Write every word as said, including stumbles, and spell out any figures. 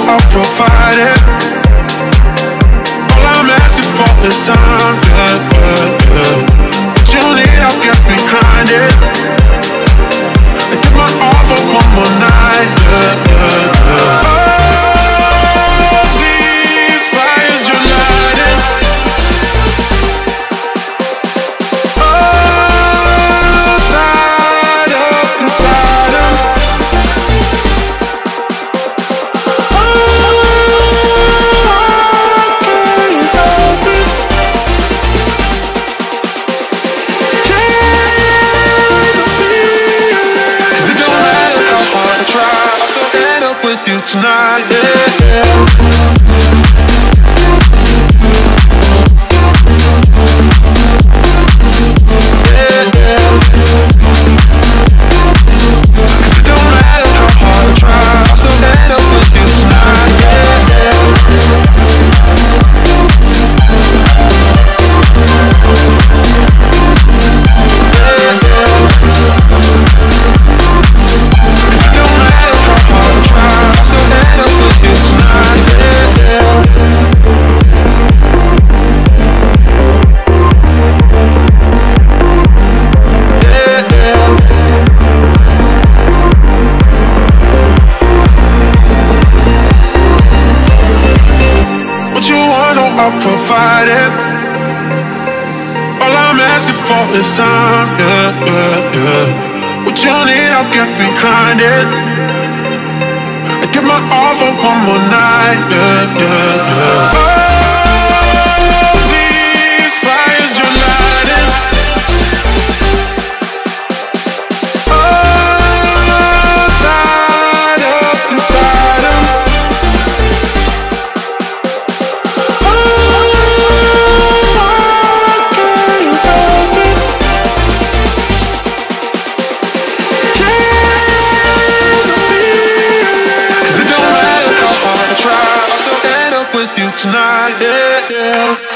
I'll provide it. All I'm asking for is time, yeah, yeah, yeah. What you need, I'll get behind it. And give my all for one more night, yeah, yeah, yeah. All these fires you're lighting, all tied up inside them. With you tonight, yeah, yeah. I'll provide it. All I'm asking for is time, yeah, yeah, yeah. What you need, I'll get behind it. I give my all for one more night, yeah, yeah, yeah. All these fires you're lighting, all tied up inside them. With you tonight, yeah, yeah.